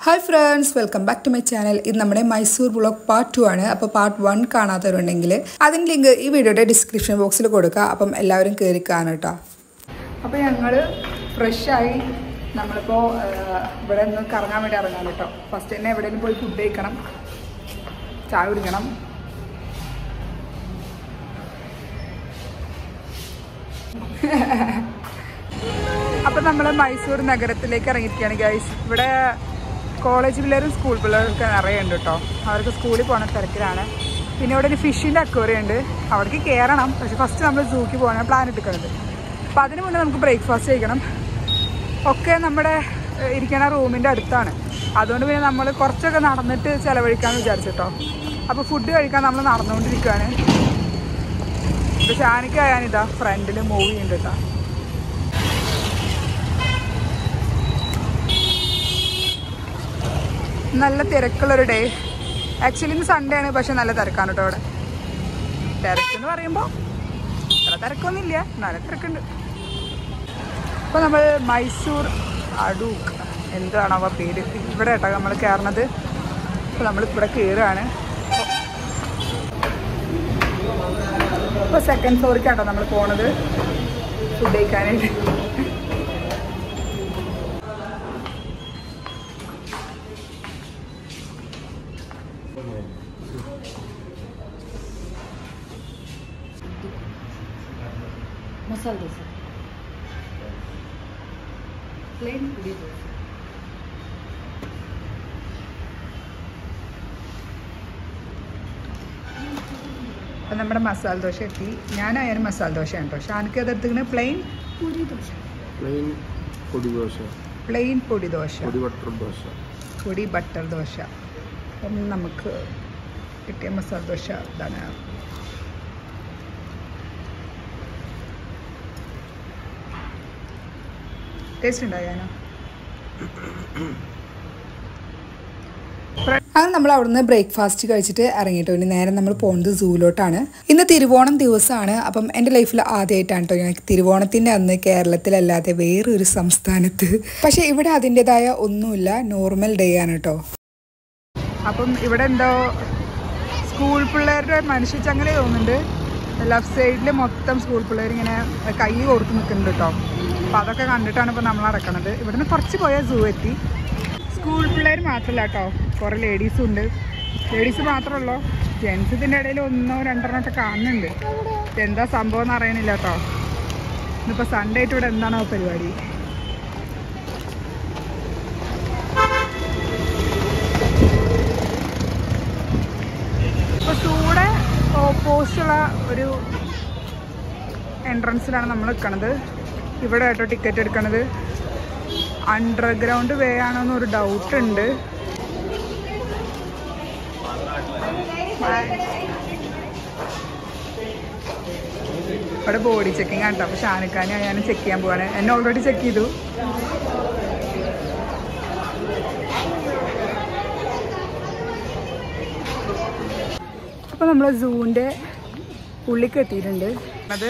Hi friends, welcome back to my channel. This is our Mysore vlog part 2 ആണ്. അപ്പോൾ part 1 കാണാത്തവരുണ്ടെങ്കിൽ അതിന്റെ link ഈ വീഡിയോയുടെ ഡിസ്ക്രിപ്ഷൻ ബോക്സിൽ കൊടുക്കാം. അപ്പം എല്ലാവരും കേറി കാണുക ട്ടോ. അപ്പോൾ ഞങ്ങൾ ഫ്രഷ് ആയി നമ്മളിപ്പോ ഇവിടെ നിന്ന് കറങ്ങാൻ വേണ്ടി ഇറങ്ങാൻ ട്ടോ. ഫസ്റ്റ് തന്നെ എവിടെയെങ്കിലും പോയി ഫുഡ് കഴിക്കണം. ചായ കുടിക്കണം. അപ്പോൾ നമ്മൾ മൈസൂർ നഗരത്തിലേക്ക് ഇറങ്ങിയിരിക്കുകയാണ് ഗൈസ്. ഇവിടെ കോളേജ് പിള്ളേരും സ്കൂൾ പിള്ളേരൊക്കെ നിറയെ ഉണ്ട് കേട്ടോ. അവർക്ക് സ്കൂളിൽ പോകണ തിരക്കിലാണ്. പിന്നെ ഇവിടെ ഒരു ഫിഷിൻ്റെ അക്വേറിയം ഉണ്ട്, അവിടേക്ക് കയറണം. പക്ഷെ ഫസ്റ്റ് നമ്മൾ സൂക്ക് പോകാനാണ് പ്ലാൻ എടുക്കുന്നത്. അപ്പോൾ അതിന് മുന്നേ നമുക്ക് ബ്രേക്ക്ഫാസ്റ്റ് കഴിക്കണം. ഒക്കെ നമ്മുടെ ഇരിക്കണ റൂമിൻ്റെ അടുത്താണ്. അതുകൊണ്ട് പിന്നെ നമ്മൾ കുറച്ചൊക്കെ നടന്നിട്ട് ചിലവഴിക്കാമെന്ന് വിചാരിച്ചിട്ടോ. അപ്പോൾ ഫുഡ് കഴിക്കാൻ നമ്മൾ നടന്നുകൊണ്ടിരിക്കുകയാണ്. ഇപ്പോൾ ഷാനിക്ക് ആയാനിതാ ഫ്രണ്ടിൽ മൂവി ഉണ്ട് കേട്ടോ. നല്ല തിരക്കുള്ളൊരു ഡേ. ആക്ച്വലി ഇന്ന് സൺഡേ ആണ്, പക്ഷെ നല്ല തിരക്കാണ് കേട്ടോ ഇവിടെ. തിരക്കെന്ന് പറയുമ്പോൾ അത്ര തിരക്കൊന്നുമില്ല, നല്ല തിരക്കുണ്ട്. ഇപ്പോൾ നമ്മൾ മൈസൂർ അടൂക്ക് എന്താണോ അവ പേര്, ഇവിടെ കേട്ടോ നമ്മൾ കയറണത്. അപ്പോൾ നമ്മളിവിടെ കയറുകയാണ്. ഇപ്പോൾ സെക്കൻഡ് ഫ്ലോറിക്കാട്ടോ നമ്മൾ പോണത് ഫുഡ് കഴിക്കാനായിട്ട്. मसाला डोसा, प्लेन पूरी डोसा. അപ്പം നമ്മുടെ മസാല ദോശ എത്തി. ഞാനായാലും മസാല ദോശയാണ് കേട്ടോ. ഷാനിക്ക് അതെടുത്തിങ്ങനെ പ്ലെയിൻ पूरी डोसा, പ്ലെയിൻ പൊടി ദോശ, പ്ലെയിൻ പൊടി ദോശ, പൊടി ബട്ടർ ദോശ, പൊടി ബട്ടർ ദോശ. അപ്പം നമുക്ക് കിട്ടിയ മസാല ദോശ ഇതാണ്. ടേസ്റ്റ് ഉണ്ടായാനോ? അങ്ങനെ നമ്മൾ അവിടുന്ന് ബ്രേക്ക്ഫാസ്റ്റ് കഴിച്ചിട്ട് ഇറങ്ങിയിട്ടോ. ഇനി നേരെ നമ്മൾ പോകുന്നത് സൂലോട്ടാണ്. ഇന്ന് തിരുവോണം ദിവസമാണ്. അപ്പം എൻ്റെ ലൈഫിൽ ആദ്യമായിട്ടാണ് കേട്ടോ ഞാൻ തിരുവോണത്തിൻ്റെ അന്ന് കേരളത്തിലല്ലാതെ വേറൊരു സംസ്ഥാനത്ത്. പക്ഷേ ഇവിടെ അതിൻ്റെതായ ഒന്നുമില്ല, നോർമൽ ഡേ ആണ് കേട്ടോ. അപ്പം ഇവിടെ എന്തോ സ്കൂൾ പിള്ളേരുടെ മനുഷ്യച്ചങ്ങനെ തോന്നുന്നുണ്ട്. ലെഫ്റ്റ് സൈഡിൽ മൊത്തം സ്കൂൾ പിള്ളേർ ഇങ്ങനെ കൈ കൊടുത്ത് നിൽക്കുന്നുണ്ട് കേട്ടോ. അപ്പോൾ അതൊക്കെ കണ്ടിട്ടാണ് ഇപ്പോൾ നമ്മൾ നടക്കുന്നത്. ഇവിടുന്ന് കുറച്ച് പോയാൽ സൂ എത്തി. സ്കൂൾ പിള്ളേർ മാത്രമല്ല കേട്ടോ, കുറേ ലേഡീസും ഉണ്ട്. ലേഡീസ് മാത്രമല്ലോ, ജെൻസ് ഇതിൻ്റെ ഇടയിൽ ഒന്നോ രണ്ടെണ്ണമൊക്കെ കാണുന്നുണ്ട്. എന്താ സംഭവം എന്ന് അറിയണില്ല കേട്ടോ. ഇന്നിപ്പോൾ സൺഡേ ആയിട്ട് ഇവിടെ എന്താണോ പരിപാടി. ഇപ്പോൾ സൂടെ ഓപ്പോസിറ്റുള്ള ഒരു എൻട്രൻസിലാണ് നമ്മൾ നിൽക്കണത്. ഇവിടെ കേട്ടോ ടിക്കറ്റ് എടുക്കണത്. അണ്ടർഗ്രൗണ്ട് വേ ആണോന്നൊരു ഡൗട്ട് ഉണ്ട്. ഇവിടെ ബോഡി ചെക്കിങ് ആണ് കേട്ടോ. അപ്പോൾ ഷാനിക്കാനെ ഞാൻ ചെക്ക് ചെയ്യാൻ പോവാണ്. എന്നെ ഓൾറെഡി ചെക്ക് ചെയ്തു. അപ്പോൾ നമ്മൾ സൂവിൻ്റെ ഉള്ളിലേക്ക് എത്തിയിട്ടുണ്ട്. അത്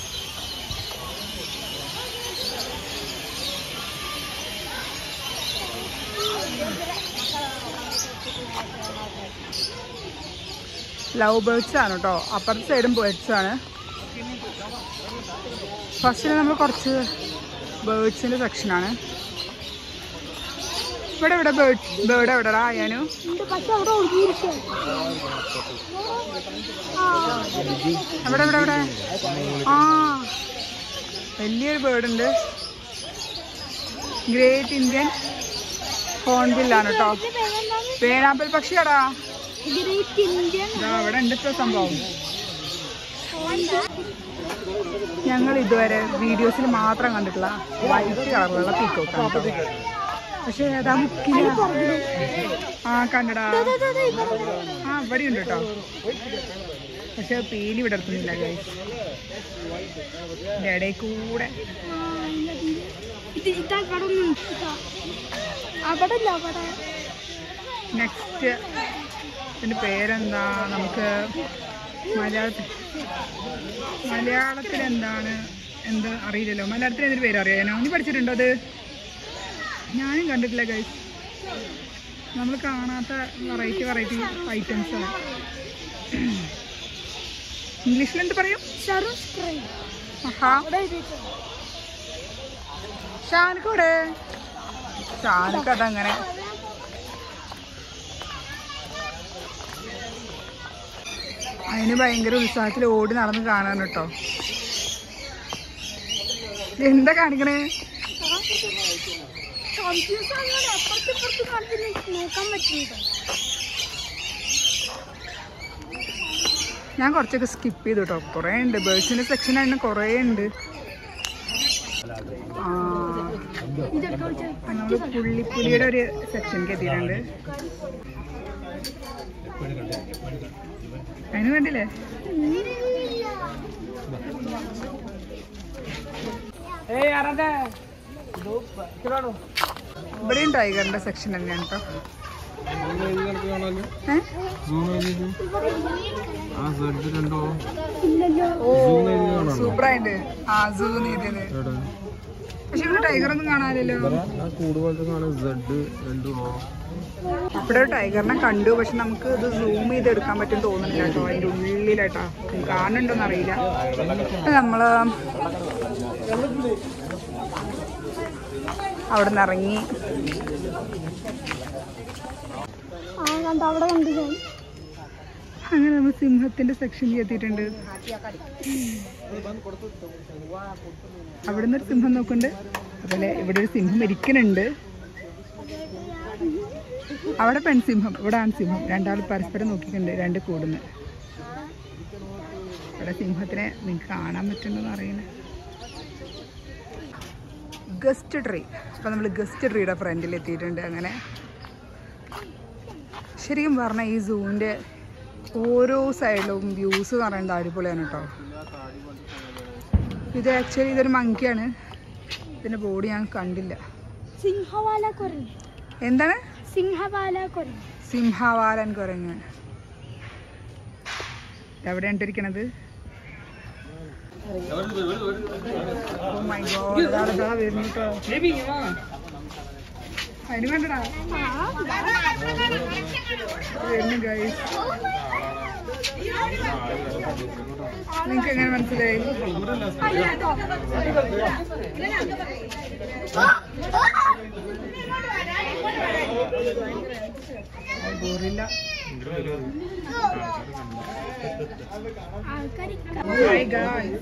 ലവ് ബേർഡ്സ് ആണ് കേട്ടോ. അപ്പുറത്തെ സൈഡും ബേർഡ്സ് ആണ്. ഫസ്റ്റിൽ നമ്മൾ കുറച്ച് ബേർഡ്സിൻ്റെ സെക്ഷനാണ്. ഇവിടെ ഇവിടെ ബേർഡ് എവിടെടാ ആയാനു? എവിടെ എവിടെ എവിടെ? ആ വലിയൊരു ബേർഡ് ഉണ്ട്. ഗ്രേറ്റ് ഇന്ത്യൻ ഹോൺബില്ലാണ് കേട്ടോ. പേനാമ്പൽ പക്ഷിയാടാ. ഇവിടെ ഉണ്ട് ഇത്ര സംഭവം. ഞങ്ങൾ ഇതുവരെ വീഡിയോസിൽ മാത്രം കണ്ടിട്ടുള്ള വൈറ്റ് കളറുള്ള പീക്കോക്കാണ് കേട്ടോ. പക്ഷെ അതാ മുക്കില്ല. ആ കണ്ടടാ, ആ ഇവിടെ ഉണ്ട് കേട്ടോ. പക്ഷെ പീലി വിടർത്തുന്നില്ല ഗൈസ്. ഇടയിൽ കൂടെ നെക്സ്റ്റ് ഇതിൻ്റെ പേരെന്താ നമുക്ക് മലയാളത്തിൽ എന്താണ് എന്ത് അറിയില്ലല്ലോ. മലയാളത്തിൽ എന്തൊരു പേര് അറിയാനോ? നീ പഠിച്ചിട്ടുണ്ടോ അത്? ഞാനും കണ്ടിട്ടില്ല ഗൈസ്. നമ്മൾ കാണാത്ത വെറൈറ്റി ഐറ്റംസാണ്. ഇംഗ്ലീഷിൽ എന്ത് പറയും? ഷാനക്കൂടെ ഷാനക്കതങ്ങനെ അതിന് ഭയങ്കര ഉത്സാഹത്തിൽ ഓടി നടന്ന് കാണാൻ കേട്ടോ. എന്താ കാണിക്കണേ? ഞാൻ കുറച്ചൊക്കെ സ്കിപ്പ് ചെയ്തു കേട്ടോ. കുറേ ഉണ്ട്, ബേർഡ്സിന്റെ സെക്ഷൻ ആയിരുന്നു, കുറേ ഉണ്ട്. നമ്മള് പുള്ളിപ്പുലിയുടെ ഒരു സെക്ഷനിലേക്ക് എത്തിയിട്ടുണ്ട്. അതിന് വേണ്ടില്ലേ? ഇവിടെയും ടൈഗറിന്റെ സെക്ഷൻ തന്നെയാണ് കേട്ടോ. സൂപ്പറായിട്ട് സൂ നീതിയത്. പക്ഷെ ഇവിടെ ടൈഗർ ഒന്നും കാണാനില്ലല്ലോ. അവിടെ ഒരു ടൈഗറിനെ കണ്ടു, പക്ഷെ നമുക്ക് ഇത് സൂം ചെയ്ത് എടുക്കാൻ പറ്റും തോന്നുന്നില്ല കേട്ടോ. അതിൻ്റെ ഉള്ളിലായിട്ടോ കാണുന്നുണ്ടോന്ന് അറിയില്ല. നമ്മള് അവിടെ നിന്ന് ഇറങ്ങി അങ്ങനെ നമ്മൾ സിംഹത്തിന്റെ സെക്ഷനിൽ എത്തിയിട്ടുണ്ട്. അവിടെ നിന്നൊരു സിംഹം നോക്കുന്നുണ്ട്, അതുപോലെ ഇവിടെ ഒരു സിംഹം ഇരിക്കുന്നുണ്ട്. അവിടെ പെൺസിംഹം, ഇവിടെ ആൺസിംഹം, രണ്ടാൾ പരസ്പരം നോക്കിയിട്ടുണ്ട്, രണ്ട് കൂടുന്നു. ഇവിടെ സിംഹത്തിനെ നിങ്ങൾക്ക് കാണാൻ പറ്റുന്നുണ്ടെന്ന് അറിയുന്നത്. Guest tree. അപ്പോൾ നമ്മൾ ഗസ്റ്റ് ട്രീയുടെ ഫ്രണ്ടിൽ എത്തിയിട്ടുണ്ട്. അങ്ങനെ ശരിക്കും പറഞ്ഞാൽ ഈ സൂവിൻ്റെ ഓരോ സൈഡിലും വ്യൂസ് എന്ന് പറയുന്നത് അടിപൊളിയാണ് കേട്ടോ. ഇത് ആക്ച്വലി ഇതൊരു മങ്കിയാണ്. ഇതിൻ്റെ ബോഡി ഞാൻ കണ്ടില്ല. എന്താണ്? സിംഹവാലൻ കുരങ്ങ്. എവിടെയാണ് ഇട്ടിരിക്കണത്? Oh my God, ഇതാ വരുന്നു കേട്ടോ. അതിന് വേണ്ടടാ വരുന്നു ഗൈസ്. നിങ്ങൾക്ക് എങ്ങനെ മനസ്സിലായി? ഗോറില്ല. Hi guys.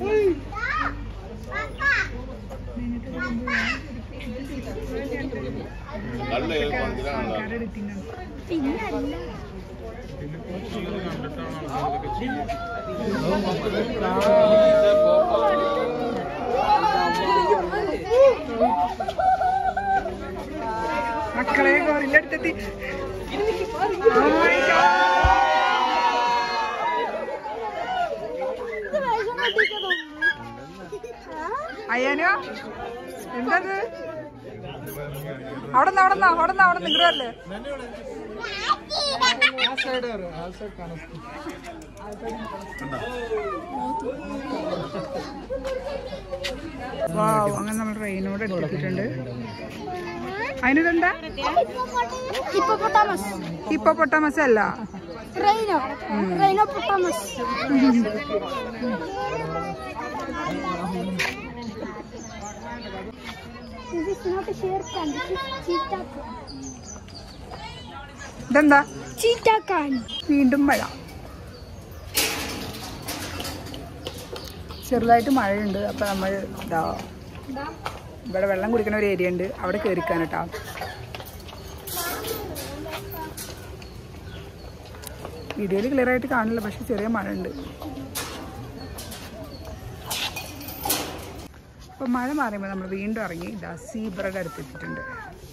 മക്കളെ ഗോറില്ലെടുത്തെത്തി. അയ്യാനോ എന്തത്? അവിടെ നിങ്ങളല്ലേ? വാവ്, അങ്ങനെ നമ്മൾ ട്രെയിനോട് എടുത്തിട്ടുണ്ട്. അതിനിതെന്താ? ഹിപ്പോപ്പൊട്ടാമസ് അല്ല, ഇതെന്താ? വീണ്ടും മഴ. ചെറുതായിട്ട് മഴയുണ്ട്. അപ്പൊ നമ്മൾ ഇതാ ഇവിടെ വെള്ളം കുടിക്കുന്ന ഒരു ഏരിയ ഉണ്ട്, അവിടെ കയറിക്കാൻ കേട്ടോ. വീഡിയോയിൽ ക്ലിയർ ആയിട്ട് കാണില്ല, പക്ഷെ ചെറിയ മഴ ഉണ്ട്. അപ്പോൾ മഴ മാറിയുമ്പോൾ നമ്മൾ വീണ്ടും ഇറങ്ങി ഇതാ സീബ്രയുടെ അടുത്തെത്തിയിട്ടുണ്ട്.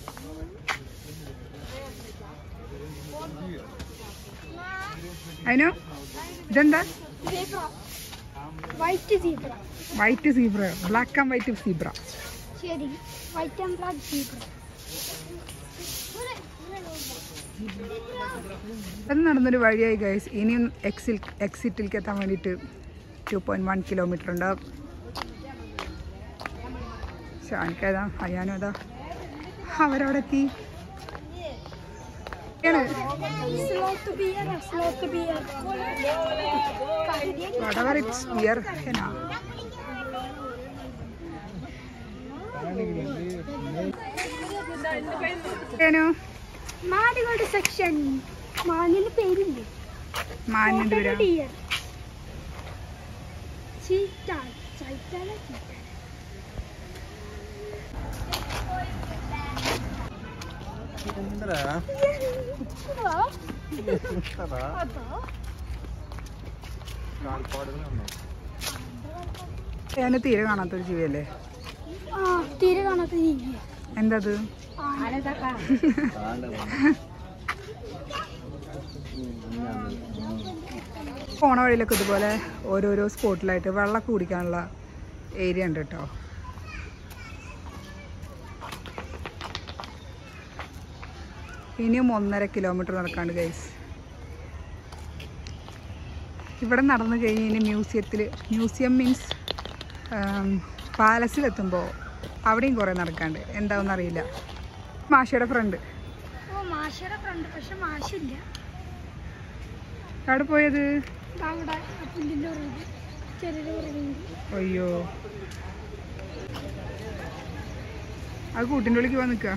അതിനോ ഇതെന്താ? White zebra, black and white zebra. അത് നടന്നൊരു വഴിയായി ഗൈസ്. ഇനിയും എക്സിറ്റിലേക്ക് എത്താൻ വേണ്ടിയിട്ട് 2.1 കിലോമീറ്റർ ഉണ്ട്. ഷാനിക്കേതാ അയ്യാനോ അതാ അവരവിടെ എത്തി. whatever it's beer മാനുകളുടെ സെക്ഷൻ മാനിന്റെ പേരില്ലേ മാനിന്റെ പേരാ ഞാൻ തീരെ കാണാത്തൊരു ജീവിയല്ലേ തീരെ കാണാത്ത ജീവി എന്തത് പോണ വഴിയിലൊക്കെ ഇതുപോലെ ഓരോരോ സ്പോട്ടിലായിട്ട് വെള്ളമൊക്കെ കുടിക്കാനുള്ള ഏരിയ ഉണ്ട് കേട്ടോ. ഇനിയും 1.5 കിലോമീറ്റർ നടക്കാണ്ട് ഗൈസ്. ഇവിടെ നടന്നു കഴിഞ്ഞ് ഇനി മ്യൂസിയം മീൻസ് പാലസിലെത്തുമ്പോൾ അവിടെയും കുറേ നടക്കാണ്ട്. എന്താണെന്ന് അറിയില്ല. മാഷയുടെ ഫ്രണ്ട് പക്ഷെ മാഷില്ല. അവിടെ പോയത് അയ്യോ അത് കൂട്ടിൻ്റെ ഉള്ളിലേക്ക് പോകാൻ നിൽക്കുക.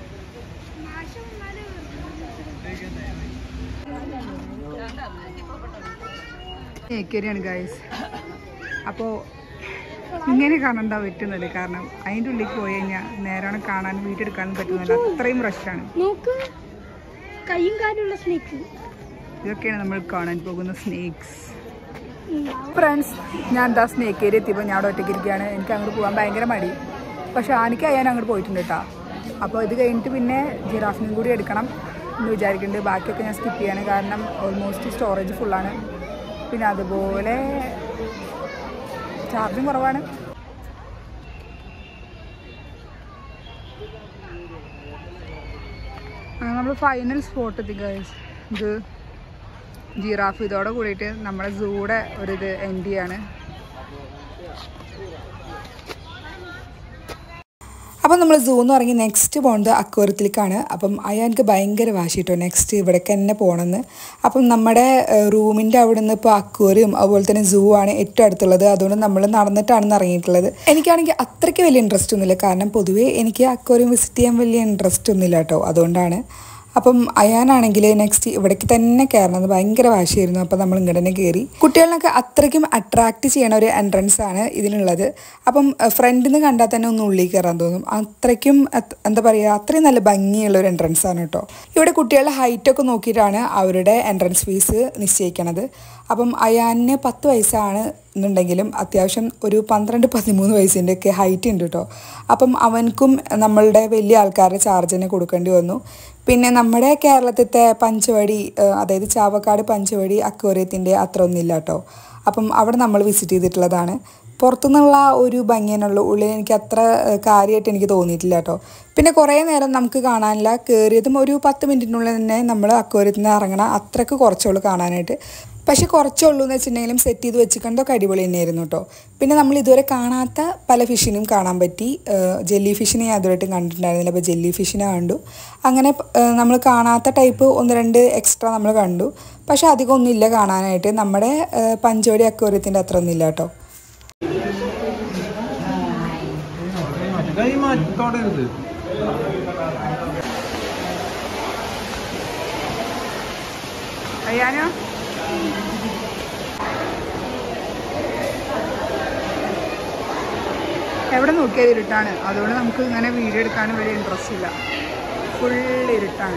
ഏക്കരിയാണ് ഗൈസ്. അപ്പോൾ ഇങ്ങനെ കാണണ്ട പറ്റുന്നില്ല. കാരണം അതിൻ്റെ ഉള്ളിലേക്ക് പോയി കഴിഞ്ഞാൽ നേരാണ് കാണാൻ വീട്ടെടുക്കാനും പറ്റുന്നില്ല. അത്രയും റഷാണ്. കൈയും കാലുള്ള സ്നേക്ക്. ഇതൊക്കെയാണ് നമ്മൾ കാണാൻ പോകുന്ന സ്നേക്സ്. ഫ്രണ്ട്സ്, ഞാൻ എന്താ സ്നേക്ക് ഏരിയ എത്തിയപ്പോൾ ഞാൻ അവിടെ ഒറ്റയ്ക്ക് ഇരിക്കുകയാണ്. എനിക്ക് അങ്ങോട്ട് പോകാൻ ഭയങ്കര മടി. പക്ഷെ ആനയ്ക്ക് അയ്യാൻ അങ്ങോട്ട് പോയിട്ടുണ്ട് കേട്ടോ. അപ്പോൾ ഇത് കഴിഞ്ഞിട്ട് പിന്നെ ജിറാഫിനും കൂടി എടുക്കണം എന്ന് വിചാരിക്കുന്നുണ്ട്. ബാക്കിയൊക്കെ ഞാൻ സ്കിപ്പ് ചെയ്യാണ്. കാരണം ഓൾമോസ്റ്റ് സ്റ്റോറേജ് ഫുള്ളാണ്. പിന്നെ അതുപോലെ ചാർജും കുറവാണ്. നമ്മൾ ഫൈനൽ സ്പോട്ട് എത്തി ഗൈസ്. ഇത് ജിറാഫ്. ഇതോടെ കൂടിയിട്ട് നമ്മുടെ സൂടെ ഒരിത് എൻഡ് ചെയ്യാണ്. അപ്പം നമ്മൾ സൂന്ന് ഇറങ്ങി നെക്സ്റ്റ് പോകുന്നത് അക്വേറിയത്തിലേക്കാണ്. അപ്പം അയാൾക്ക് ഭയങ്കര വാശി കേട്ടോ നെക്സ്റ്റ് ഇവിടേക്ക് തന്നെ പോകണമെന്ന്. അപ്പം നമ്മുടെ റൂമിൻ്റെ അവിടെ നിന്ന് ഇപ്പോൾ അക്വേറിയം അതുപോലെ തന്നെ സൂ ആണ് ഏറ്റവും അടുത്തുള്ളത്. അതുകൊണ്ട് നമ്മൾ നടന്നിട്ടാണ് ഇറങ്ങിയിട്ടുള്ളത്. എനിക്കാണെങ്കിൽ അത്രയ്ക്ക് വലിയ ഇൻട്രസ്റ്റ് ഒന്നുമില്ല. കാരണം പൊതുവേ എനിക്ക് അക്വേറിയം വിസിറ്റ് ചെയ്യാൻ വലിയ ഇൻട്രസ്റ്റ് ഒന്നുമില്ല കേട്ടോ. അതുകൊണ്ടാണ്. അപ്പം അയാനാണെങ്കിൽ നെക്സ്റ്റ് ഇവിടേക്ക് തന്നെ കയറണത് ഭയങ്കര വാശിയായിരുന്നു. അപ്പം നമ്മൾ ഇങ്ങോട്ട് തന്നെ കയറി. കുട്ടികളിനൊക്കെ അത്രയ്ക്കും അട്രാക്റ്റ് ചെയ്യണ ഒരു എൻട്രൻസ് ആണ് ഇതിനുള്ളത്. അപ്പം ഫ്രണ്ടിൽ നിന്ന് കണ്ടാൽ തന്നെ ഒന്ന് ഉള്ളിൽ കയറാൻ തോന്നും. അത്രയ്ക്കും എന്താ പറയുക, അത്രയും നല്ല ഭംഗിയുള്ള ഒരു എൻട്രൻസ് ആണ് കേട്ടോ. ഇവിടെ കുട്ടികളുടെ ഹൈറ്റൊക്കെ നോക്കിയിട്ടാണ് അവരുടെ എൻട്രൻസ് ഫീസ് നിശ്ചയിക്കണത്. അപ്പം അയാനിന് 10 വയസ്സാണ് എന്നുണ്ടെങ്കിലും അത്യാവശ്യം ഒരു 12-13 വയസ്സിൻ്റെ ഒക്കെ ഹൈറ്റ് ഉണ്ട് കേട്ടോ. അപ്പം അവൻക്കും നമ്മളുടെ വലിയ ആൾക്കാരുടെ ചാർജ് തന്നെ കൊടുക്കേണ്ടി വന്നു. പിന്നെ നമ്മുടെ കേരളത്തിലത്തെ പഞ്ചവടി, അതായത് ചാവക്കാട് പഞ്ചവടി അക്വേറിയത്തിൻ്റെ അത്ര ഒന്നുമില്ല കേട്ടോ. അപ്പം അവിടെ നമ്മൾ വിസിറ്റ് ചെയ്തിട്ടുള്ളതാണ്. പുറത്തുനിന്നുള്ള ഒരു ഭംഗിയുള്ള ഉള്ളിൽ എനിക്ക് അത്ര കാര്യമായിട്ട് എനിക്ക് തോന്നിയിട്ടില്ല കേട്ടോ. പിന്നെ കുറേ നേരം നമുക്ക് കാണാനില്ല. കയറിയതും ഒരു 10 മിനിറ്റിനുള്ളിൽ തന്നെ നമ്മൾ അക്വേറിയത്തിൽ നിന്ന് ഇറങ്ങണം. അത്രയ്ക്ക് കുറച്ചുള്ളൂ കാണാനായിട്ട്. പക്ഷെ കുറച്ചുള്ളൂ എന്ന് വെച്ചിട്ടുണ്ടെങ്കിലും സെറ്റ് ചെയ്ത് വെച്ചിട്ടുണ്ടൊക്കെ അടിപൊളി തന്നെയായിരുന്നു കേട്ടോ. പിന്നെ നമ്മൾ ഇതുവരെ കാണാത്ത പല ഫിഷിനും കാണാൻ പറ്റി. ജെല്ലി ഫിഷിനെ ഞാൻ ഇതുവരെയായിട്ടും കണ്ടിട്ടുണ്ടായിരുന്നില്ല. അപ്പോൾ ജെല്ലി ഫിഷിനെ കണ്ടു. അങ്ങനെ നമ്മൾ കാണാത്ത ടൈപ്പ് 1-2 എക്സ്ട്രാ നമ്മൾ കണ്ടു. പക്ഷെ അധികം ഒന്നുമില്ല കാണാനായിട്ട്. നമ്മുടെ പഞ്ചവടി അക്വേറിയത്തിൻ്റെ അത്ര ഒന്നുമില്ല കേട്ടോ. അയ്യാനോ എവിടെ നോക്കിയാൽ ഇരുട്ടാണ്. അതുകൊണ്ട് നമുക്ക് ഇങ്ങനെ വീഡിയോ എടുക്കാനും വലിയ ഇൻട്രസ്റ്റ് ഇല്ല. ഫുൾ ഇരുട്ടാണ്.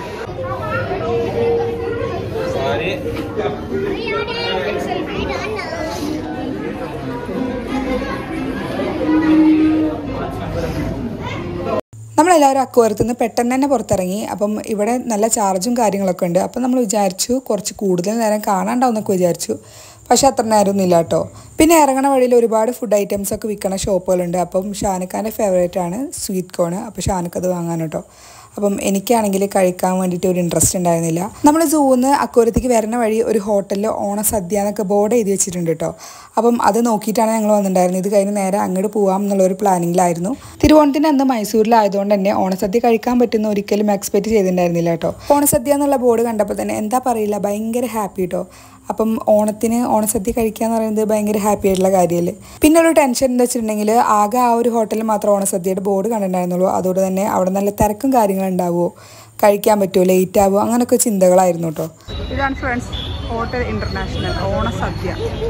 നമ്മളെല്ലാവരും അക്വേറിയത്തിൽ നിന്ന് പെട്ടെന്ന് തന്നെ പുറത്തിറങ്ങി. അപ്പം ഇവിടെ നല്ല ചാർജും കാര്യങ്ങളൊക്കെ ഉണ്ട്. അപ്പം നമ്മൾ വിചാരിച്ചു കുറച്ച് കൂടുതൽ നേരം കാണാണ്ടാവുന്നൊക്കെ വിചാരിച്ചു. പക്ഷെ അത്ര നേരമൊന്നും ഇല്ല കേട്ടോ. പിന്നെ ഇറങ്ങണ വഴിയിൽ ഒരുപാട് ഫുഡ് ഐറ്റംസ് ഒക്കെ വിൽക്കണ ഷോപ്പുകളുണ്ട്. അപ്പം ഷാനക്കാൻ്റെ ഫേവറേറ്റ് ആണ് സ്വീറ്റ് കോൺ. അപ്പോൾ ഷാനക്ക് അത് വാങ്ങാൻ കേട്ടോ. അപ്പം എനിക്കാണെങ്കിൽ കഴിക്കാൻ വേണ്ടിയിട്ട് ഒരു ഇൻട്രസ്റ്റ് ഉണ്ടായിരുന്നില്ല. നമ്മൾ സൂന്ന് അക്കോരത്തേക്ക് വരുന്ന വഴി ഒരു ഹോട്ടലിൽ ഓണസദ്യ എന്നൊക്കെ ബോർഡ് എഴുതി വെച്ചിട്ടുണ്ട് കേട്ടോ. അപ്പം അത് നോക്കിയിട്ടാണ് ഞങ്ങൾ വന്നിട്ടുണ്ടായിരുന്നത്. ഇത് കഴിഞ്ഞ് നേരെ അങ്ങോട്ട് പോകാം എന്നുള്ളൊരു പ്ലാനിങ്ങിലായിരുന്നു. തിരുവോണത്തിൻ്റെ അന്ന് മൈസൂരിലായതുകൊണ്ട് തന്നെ ഓണസദ്യ കഴിക്കാൻ പറ്റുന്ന ഒരിക്കലും എക്സ്പെക്റ്റ് ചെയ്തിട്ടുണ്ടായിരുന്നില്ല കേട്ടോ. ഓണസദ്യ എന്നുള്ള ബോർഡ് കണ്ടപ്പോൾ തന്നെ എന്താ പറയില്ല, ഭയങ്കര ഹാപ്പി കേട്ടോ. അപ്പം ഓണത്തിന് ഓണസദ്യ കഴിക്കുക എന്ന് പറയുന്നത് ഭയങ്കര ഹാപ്പി ആയിട്ടുള്ള കാര്യമല്ലേ. പിന്നെ ഒരു ടെൻഷൻ എന്താ വെച്ചിട്ടുണ്ടെങ്കിൽ ആകെ ആ ഒരു ഹോട്ടലിൽ മാത്രം ഓണസദ്യയുടെ ബോർഡ് കണ്ടിട്ടുണ്ടായിരുന്നുള്ളൂ. അതുകൊണ്ട് തന്നെ അവിടെ നല്ല തിരക്കും കാര്യങ്ങളും ഉണ്ടാവുമോ, കഴിക്കാൻ പറ്റുമോ, ലേറ്റ് ആവുമോ, അങ്ങനെയൊക്കെ ചിന്തകളായിരുന്നു കേട്ടോ. ഇതാണ് ഫ്രണ്ട്സ് ഹോട്ടൽ ഇന്റർനാഷണൽ ഓണസദ്യ.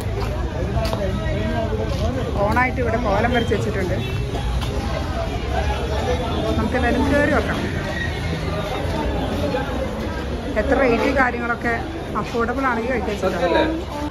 ഓണായിട്ട് ഇവിടെ കോലം വരച്ച് വെച്ചിട്ടുണ്ട്. നമുക്ക് എന്തായാലും കയറി വെക്കാം. എത്ര റേറ്റ് കാര്യങ്ങളൊക്കെ അഫോർഡബിൾ ആണെങ്കിൽ കഴിക്കാൻ.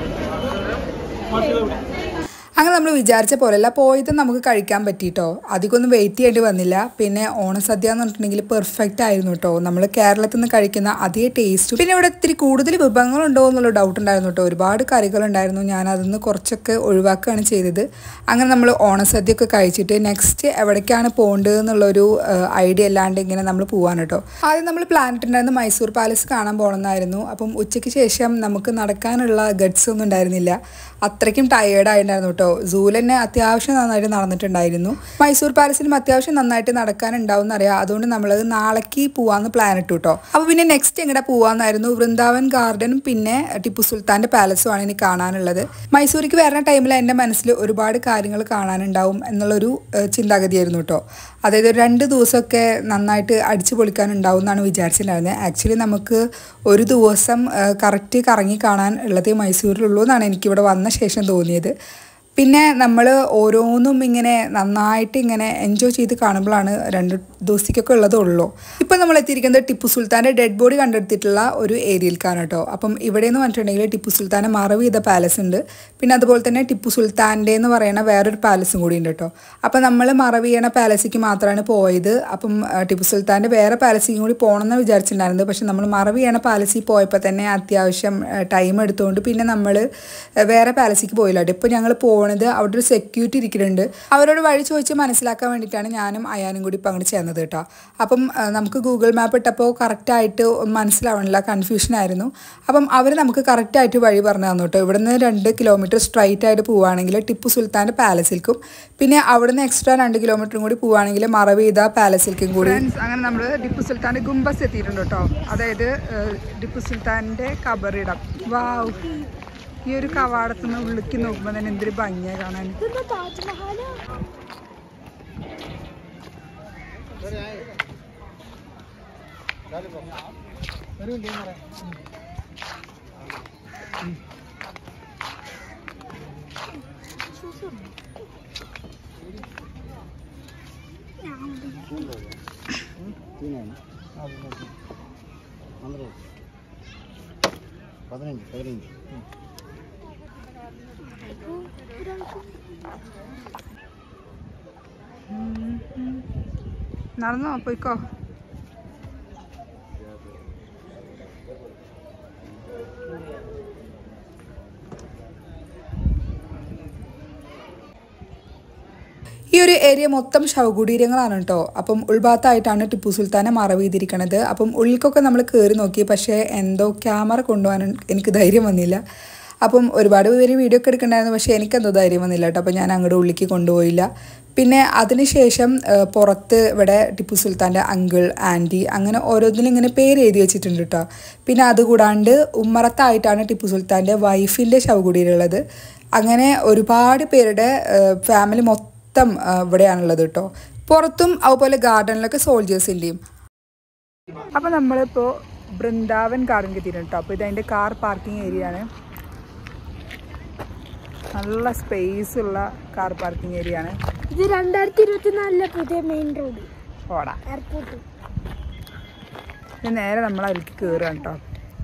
അങ്ങനെ നമ്മൾ വിചാരിച്ച പോലെയല്ല പോയത്, നമുക്ക് കഴിക്കാൻ പറ്റിയിട്ടോ. അധികമൊന്നും വെയിറ്റ് ചെയ്യേണ്ടി വന്നില്ല. പിന്നെ ഓണസദ്യ എന്ന് പറഞ്ഞിട്ടുണ്ടെങ്കിൽ പെർഫെക്റ്റ് ആയിരുന്നു കേട്ടോ. നമ്മൾ കേരളത്തിൽ നിന്ന് കഴിക്കുന്ന അതേ ടേസ്റ്റ്. പിന്നെ ഇവിടെ ഇത്തിരി കൂടുതൽ വിഭവങ്ങളുണ്ടോ എന്നുള്ള ഡൗട്ട് ഉണ്ടായിരുന്നു കേട്ടോ. ഒരുപാട് കറികളുണ്ടായിരുന്നു. ഞാൻ അതിന്ന് കുറച്ചൊക്കെ ഒഴിവാക്കുകയാണ് ചെയ്തത്. അങ്ങനെ നമ്മൾ ഓണസദ്യ ഒക്കെ കഴിച്ചിട്ട് നെക്സ്റ്റ് എവിടേക്കാണ് പോകേണ്ടത് എന്നുള്ളൊരു ഐഡിയ അല്ലാണ്ട് ഇങ്ങനെ നമ്മൾ പോകാൻ കേട്ടോ. ആദ്യം നമ്മൾ പ്ലാൻ ഇട്ടുണ്ടായിരുന്നു മൈസൂർ പാലസ് കാണാൻ പോകണമെന്നായിരുന്നു. അപ്പം ഉച്ചയ്ക്ക് ശേഷം നമുക്ക് നടക്കാനുള്ള ഗട്ട്സ് ഒന്നും ഉണ്ടായിരുന്നില്ല. അത്രയ്ക്കും ടയേർഡായിട്ടുണ്ടായിരുന്നു കേട്ടോ. സൂവിൽ തന്നെ അത്യാവശ്യം നന്നായിട്ട് നടന്നിട്ടുണ്ടായിരുന്നു. മൈസൂർ പാലസിലും അത്യാവശ്യം നന്നായിട്ട് നടക്കാനുണ്ടാവും എന്നറിയാം. അതുകൊണ്ട് നമ്മളത് നാളേക്ക് പോവാന്ന് പ്ലാൻ ഇട്ടു കേട്ടോ. അപ്പോൾ പിന്നെ നെക്സ്റ്റ് എങ്ങടെ പോവാന്നായിരുന്നു. വൃന്ദാവൻ ഗാർഡനും പിന്നെ ടിപ്പു സുൽത്താൻ്റെ പാലസും ആണ് ഇനി കാണാനുള്ളത്. മൈസൂർക്ക് വരുന്ന ടൈമിൽ എൻ്റെ മനസ്സിൽ ഒരുപാട് കാര്യങ്ങൾ കാണാനുണ്ടാവും എന്നുള്ളൊരു ചിന്താഗതിയായിരുന്നു കേട്ടോ. അതായത് 2 ദിവസമൊക്കെ നന്നായിട്ട് അടിച്ചു പൊളിക്കാനുണ്ടാവും എന്നാണ് വിചാരിച്ചിട്ടുണ്ടായിരുന്നത്. ആക്ച്വലി നമുക്ക് ഒരു ദിവസം കറക്റ്റ് കറങ്ങി കാണാൻ ഉള്ളത് മൈസൂരിലുള്ളൂ എന്നാണ് എനിക്കിവിടെ വന്ന ശേഷം തോന്നിയത്. പിന്നെ നമ്മൾ ഓരോന്നും ഇങ്ങനെ നന്നായിട്ട് ഇങ്ങനെ എൻജോയ് ചെയ്ത് കാണുമ്പോഴാണ് 2 ദിവസത്തേക്കൊക്കെ ഉള്ളതുള്ളൂ. ഇപ്പം നമ്മൾ എത്തിയിരിക്കുന്നത് ടിപ്പു സുൽത്താൻ്റെ ഡെഡ് ബോഡി കണ്ടെടുത്തിട്ടുള്ള ഒരു ഏരിയയിലേക്കാണ് കേട്ടോ. അപ്പം ഇവിടെ എന്ന് പറഞ്ഞിട്ടുണ്ടെങ്കിൽ ടിപ്പു സുൽത്താനെ മറവ് ചെയ്ത പാലസ് ഉണ്ട്. പിന്നെ അതുപോലെ തന്നെ ടിപ്പു സുൽത്താൻ്റെ എന്ന് പറയുന്ന വേറൊരു പാലസും കൂടി ഉണ്ട് കേട്ടോ. അപ്പം നമ്മൾ മറവ് ചെയ്യണ പാലസിലേക്ക് മാത്രമാണ് പോയത്. അപ്പം ടിപ്പു സുൽത്താൻ്റെ വേറെ പാലസിക്കും കൂടി പോകണമെന്ന് വിചാരിച്ചിട്ടുണ്ടായിരുന്നത്. പക്ഷെ നമ്മൾ മറവ് ചെയ്യണ പാലസിൽ പോയപ്പോൾ തന്നെ അത്യാവശ്യം ടൈം എടുത്തുകൊണ്ട് പിന്നെ നമ്മൾ വേറെ പാലസിലേക്ക് പോയില്ല കേട്ടോ. ഇപ്പോൾ ഞങ്ങൾ അവിടെ ഒരു സെക്യൂരിറ്റി ഇരിക്കുന്നുണ്ട്. അവരോട് വഴി ചോദിച്ച് മനസ്സിലാക്കാൻ വേണ്ടിയിട്ടാണ് ഞാനും അയാനും കൂടി ഇപ്പം അങ്ങോട്ട് ചേർന്നത് കേട്ടോ. അപ്പം നമുക്ക് ഗൂഗിൾ മാപ്പ് ഇട്ടപ്പോൾ കറക്റ്റായിട്ട് മനസ്സിലാവണില്ല, കൺഫ്യൂഷനായിരുന്നു. അപ്പം അവർ നമുക്ക് കറക്റ്റായിട്ട് വഴി പറഞ്ഞു തന്നു കേട്ടോ. ഇവിടെ നിന്ന് 2 കിലോമീറ്റർ സ്ട്രൈറ്റ് ആയിട്ട് പോവുകയാണെങ്കിൽ ടിപ്പു സുൽത്താൻ്റെ പാലസിൽക്കും പിന്നെ അവിടെ നിന്ന് എക്സ്ട്രാ 2 കിലോമീറ്ററും കൂടി പോവുകയാണെങ്കിൽ മറവ് ചെയ്ത പാലസിൽക്കും കൂടി. അങ്ങനെ നമ്മൾ ടിപ്പു സുൽത്താൻ്റെ ഗുംബസ് എത്തിയിട്ടുണ്ട് കേട്ടോ. അതായത് ടിപ്പു സുൽത്താൻ്റെ ഖബറിടം. വാവ്, ഈ ഒരു കവാടത്തിൽ നിന്ന് ഉള്ളിലേക്ക് നോക്കുമ്പോൾ തന്നെ എന്തൊരു ഭംഗിയാണ് കാണാൻ. നടന്നോ, പോയിക്കോ. ഈ ഒരു ഏരിയ മൊത്തം ശവകുടീരങ്ങളാണ് കേട്ടോ. അപ്പം ഉൾഭാഗത്തായിട്ടാണ് ടിപ്പു സുൽത്താനെ മറവ് ചെയ്തിരിക്കണത്. അപ്പം ഉള്ളിലേക്കൊക്കെ നമ്മൾ കയറി നോക്കി. പക്ഷേ എന്തോ ക്യാമറ കൊണ്ടുപോകാൻ എനിക്ക് ധൈര്യം വന്നില്ല. അപ്പം ഒരുപാട് പേര് വീഡിയോ ഒക്കെ എടുക്കണ്ടായിരുന്നു. പക്ഷേ എനിക്കെന്തോ ധൈര്യം വന്നില്ല കേട്ടോ. അപ്പോൾ ഞാൻ അങ്ങോട്ട് ഉള്ളിലേക്ക് കൊണ്ടുപോയില്ല. പിന്നെ അതിനുശേഷം പുറത്ത് ഇവിടെ ടിപ്പു സുൽത്താൻ്റെ അങ്കിൾ, ആൻറ്റി അങ്ങനെ ഓരോന്നിനും ഇങ്ങനെ പേര് എഴുതി വെച്ചിട്ടുണ്ട് കേട്ടോ. പിന്നെ അതുകൂടാണ്ട് ഉമ്മറത്തായിട്ടാണ് ടിപ്പു സുൽത്താൻ്റെ വൈഫിൻ്റെ ശവകുടീരമുള്ളത്. അങ്ങനെ ഒരുപാട് പേരുടെ ഫാമിലി മൊത്തം ഇവിടെയാണുള്ളത് കേട്ടോ. പുറത്തും അതുപോലെ ഗാർഡനിലൊക്കെ സോൾജേഴ്സിൻ്റെയും. അപ്പോൾ നമ്മളിപ്പോൾ വൃന്ദാവൻ ഗാർഡനിൽ എത്തിയിട്ടുണ്ട് കേട്ടോ. അപ്പോൾ ഇതതിൻ്റെ കാർ പാർക്കിംഗ് ഏരിയ ആണ്. നല്ല സ്പേസ് ഉള്ള കാർ പാർക്കിംഗ് ഏരിയ ആണ്. ഇത് 2024 പുതിയ മെയിൻ റോഡ് ഓടാ എയർപോർട്ട്. നേരെ നമ്മൾ അതിലേക്ക് കയറുകയാണ് കേട്ടോ.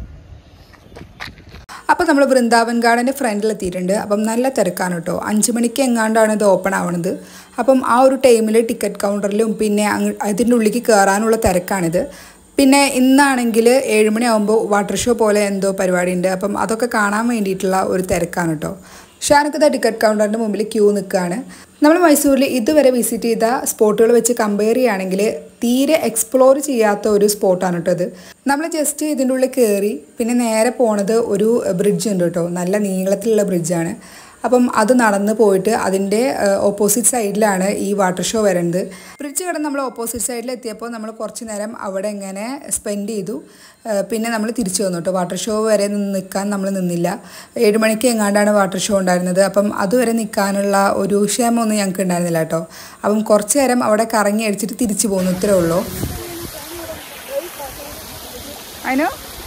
അപ്പോൾ നമ്മൾ വൃന്ദാവൻ ഗാർഡൻ്റെ ഫ്രണ്ടിലെത്തിയിട്ടുണ്ട്. അപ്പം നല്ല തിരക്കാണ് കേട്ടോ. 5 മണിക്ക് എങ്ങാണ്ടാണ് ഇത് ഓപ്പൺ ആവണത്. അപ്പം ആ ഒരു ടൈമിൽ ടിക്കറ്റ് കൗണ്ടറിലും പിന്നെ അതിൻ്റെ ഉള്ളിലേക്ക് കയറാനുള്ള തിരക്കാണിത്. പിന്നെ ഇന്നാണെങ്കിൽ 7 മണിയാകുമ്പോൾ വാട്ടർ ഷോ പോലെ എന്തോ പരിപാടി ഉണ്ട്. അപ്പം അതൊക്കെ കാണാൻ വേണ്ടിയിട്ടുള്ള ഒരു തിരക്കാണ് കേട്ടോ. ഷാനൊക്കെ ടിക്കറ്റ് കൗണ്ടറിൻ്റെ മുമ്പിൽ ക്യൂ നിൽക്കുകയാണ്. നമ്മൾ മൈസൂരിൽ ഇതുവരെ വിസിറ്റ് ചെയ്ത സ്പോട്ടുകൾ വെച്ച് കമ്പയർ ചെയ്യുകയാണെങ്കിൽ തീരെ എക്സ്പ്ലോർ ചെയ്യാത്ത ഒരു സ്പോട്ടാണ് കേട്ടോ ഇത്. നമ്മൾ ജസ്റ്റ് ഇതിൻ്റെ ഉള്ളിൽ കയറി പിന്നെ നേരെ പോണത് ഒരു ബ്രിഡ്ജ് ഉണ്ട് കേട്ടോ, നല്ല നീളത്തിലുള്ള ബ്രിഡ്ജാണ്. അപ്പം അത് നടന്ന് പോയിട്ട് അതിൻ്റെ ഓപ്പോസിറ്റ് സൈഡിലാണ് ഈ വാട്ടർ ഷോ വരുന്നത്. ബ്രിഡ്ജ് കടന്ന് നമ്മൾ ഓപ്പോസിറ്റ് സൈഡിൽ എത്തിയപ്പോൾ നമ്മൾ കുറച്ച് നേരം അവിടെ ഇങ്ങനെ സ്പെൻഡ് ചെയ്തു. പിന്നെ നമ്മൾ തിരിച്ചു വന്നു കേട്ടോ. വാട്ടർ ഷോ വരെ നിൽക്കാൻ നമ്മൾ നിന്നില്ല. 7 മണിക്ക് എങ്ങാണ്ടാണ് വാട്ടർ ഷോ ഉണ്ടായിരുന്നത്. അപ്പം അതുവരെ നിൽക്കാനുള്ള ഒരു ക്ഷമമൊന്നും ഞങ്ങൾക്ക് ഉണ്ടായിരുന്നില്ല കേട്ടോ. അപ്പം കുറച്ച് നേരം അവിടെ കറങ്ങി അടിച്ചിട്ട് തിരിച്ചു പോകുന്നു, ഇത്രേ ഉള്ളൂ. അതിനോ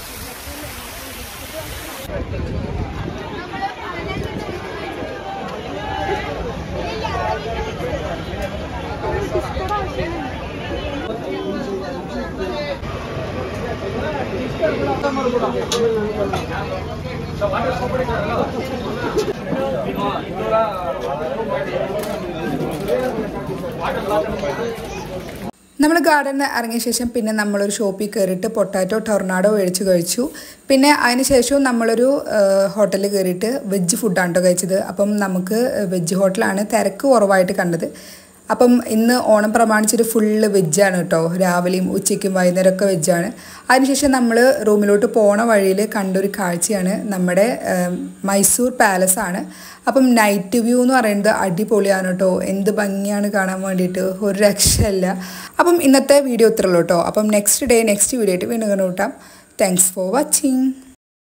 നമ്മൾ ഗാർഡനിൽ ഇറങ്ങിയ ശേഷം പിന്നെ നമ്മളൊരു ഷോപ്പിൽ കയറിയിട്ട് പൊട്ടാറ്റോ ടൊർണാഡോ മേടിച്ച് കഴിച്ചു. പിന്നെ അതിന് ശേഷവും നമ്മളൊരു ഹോട്ടലിൽ കയറിയിട്ട് വെജ് ഫുഡാണ് കേട്ടോ കഴിച്ചത്. അപ്പം നമുക്ക് വെജ് ഹോട്ടലാണ് തിരക്ക് കുറവായിട്ട് കണ്ടത്. അപ്പം ഇന്ന് ഓണം പ്രമാണിച്ചൊരു ഫുള്ള് വെജാണ് കേട്ടോ. രാവിലെയും ഉച്ചയ്ക്കും വൈകുന്നേരമൊക്കെ വെജാണ്. അതിനുശേഷം നമ്മൾ റൂമിലോട്ട് പോണ വഴിയിൽ കണ്ടൊരു കാഴ്ചയാണ് നമ്മുടെ മൈസൂർ പാലസാണ്. അപ്പം നൈറ്റ് വ്യൂ എന്ന് പറയുന്നത് അടിപൊളിയാണ് കേട്ടോ. എന്ത് ഭംഗിയാണ് കാണാൻ വേണ്ടിയിട്ട്, ഒരു രക്ഷയില്ല. അപ്പം ഇന്നത്തെ വീഡിയോ ഇത്രയുള്ളൂ കേട്ടോ. അപ്പം നെക്സ്റ്റ് വീഡിയോ ആയിട്ട് വീണ്ടും കണ്ടുമുട്ടാം. Thanks for watching.